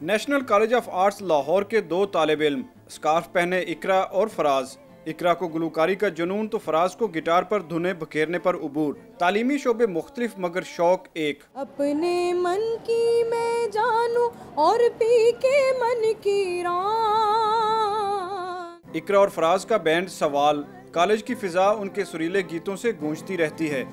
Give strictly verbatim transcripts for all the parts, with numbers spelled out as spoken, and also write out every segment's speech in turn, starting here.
National College of Arts Lahore के दो तालिब इल्म, स्कार्फ पहने इकरा और फराज। इकरा को गुलकारी का जुनून तो फराज को गिटार पर धुने बखेरने पर उबूर। तालीमी शोबे मुख्तलिफ मगर शौक एक। अपने मन की मैं जानू और पी के मन की रात। इकरा और फराज का बैंड सवाल। कॉलेज की फिजा उनके सुरीले गीतों से गूंजती रहती है।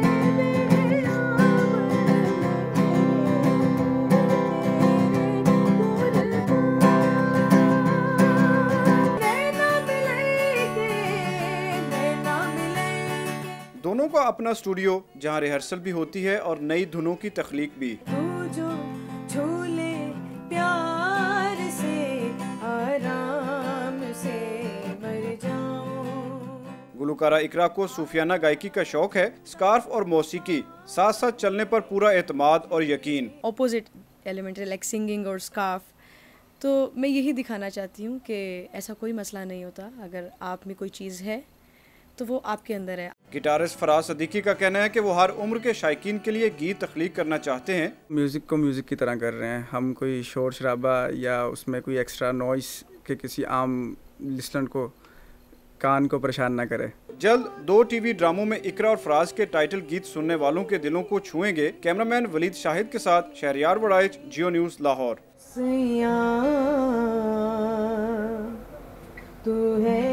दोनों का अपना स्टूडियो जहां रिहर्सल भी होती है और नई धुनों की तख्लीक भी। जो झूले प्यार से आराम से मर जाऊं। गुलकारा इकरा को सूफियाना गायकी का शौक है। स्कार्फ और मौसीकी साथ साथ चलने पर पूरा एतमाद और यकीन। ऑपोजिट एलिमेंट लाइक सिंगिंग और स्कार्फ, तो मैं यही दिखाना चाहती हूँ कि ऐसा कोई मसला नहीं होता। अगर आप में कोई चीज़ है तो वो आपके अंदर है। गिटारिस्ट फराज सदीकी का कहना है कि वो हर उम्र के शायकीन के लिए गीत तख्लीक करना चाहते हैं। म्यूज़िक को म्यूज़िक की तरह कर रहे हैं हम, कोई शोर शराबा या उसमें कोई एक्स्ट्रा नॉइस के किसी आम लिसनर को कान को परेशान ना करे। जल्द दो टीवी ड्रामों में इकरा और फराज के टाइटल गीत सुनने वालों के दिलों को छुएंगे। कैमरामैन वलीद शाहिद के साथ शहरियार वड़ाइच, जियो न्यूज़ लाहौर। तू है